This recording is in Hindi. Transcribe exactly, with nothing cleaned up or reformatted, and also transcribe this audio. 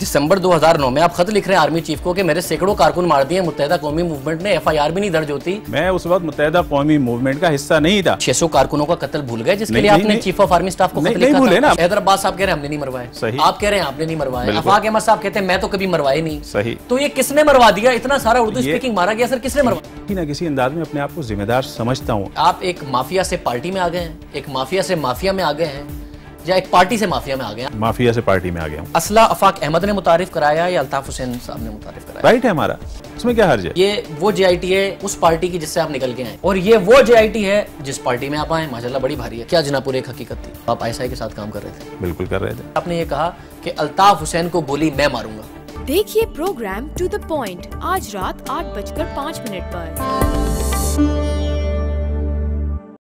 दिसंबर दो हज़ार नौ में आप खत लिख रहे हैं आर्मी चीफ को कि मेरे सैकड़ों कारकुन मार दिए मुत्तहिदा कौमी मूवमेंट ने, एफ आई आर भी नहीं दर्ज होती। मैं उस वक्त मुत्तहिदा कौमी मूवमेंट का हिस्सा नहीं था। छह सौ कारकुनों का कत्ल भूल गए जिसके लिए आपने चीफ ऑफ आर्मी स्टाफ को खत लिखा था। हैदराबाद साहब कह रहे हैं हमने नहीं मरवाए, सही। आप कह रहे हैं आपने नहीं मरवाए। अफाक अहमद साहब कहते हैं मैं तो कभी मरवाए नहीं, सही। तो ये किसने मरवा दिया? इतना सारा उर्दू स्पीकिंग मारा गया, सर किसने मरवाया? ना किसी अंदाज में अपने आप को जिम्मेदार समझता हूँ। आप एक माफिया से पार्टी में आ गए हैं, एक माफिया से माफिया में आ गए हैं, या एक पार्टी से माफिया में आ गया? माफिया से पार्टी में आ गया हूँ। असला अफाक अहमद ने मुतारिफ कराया या अल्ताफ हुसैन साहब ने मुतारिफ कराया? राइट है हमारा, उसमें क्या हर्ज है? ये वो जे आई टी है उस पार्टी की जिससे आप निकल के आए, और ये वो जे आई टी है जिस पार्टी में आप आए। माशाल्लाह बड़ी भारी है। क्या जनापुर एक हकीकत थी, आप आई एस आई के साथ काम कर रहे थे? बिल्कुल कर रहे थे। आपने ये कहा कि अल्ताफ हुसैन को गोली मैं मारूंगा। देखिए प्रोग्राम टू द पॉइंट आज रात आठ बजकर पाँच मिनट पर।